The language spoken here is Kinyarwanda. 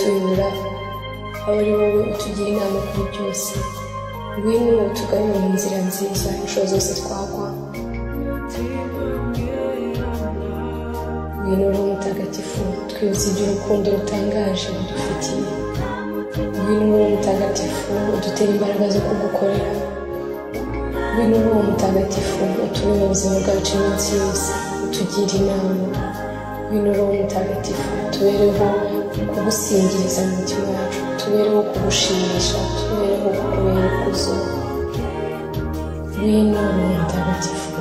utuyobora, aba ari wowe utugira inama kuri byose. Ngwino utugarure mu nzira nziza inshuro zose twagwa. Ngwino Roho Mutagatifu twibutse iby'urukundo rutangaje dufitiye. Ngwino Roho Mutagatifu udutera imbaraga zo kugukorera. Ngwino Roho Mutagatifu utube mu buzima bwacu iminsi yose, utugira inama. Ngwino Roho Mutagatifu tubereho kugusingiriza mu mutima wacu, tubereho kugushimisha, tubereho kukubera ikuzo. Ngwino Roho Mutagatifu.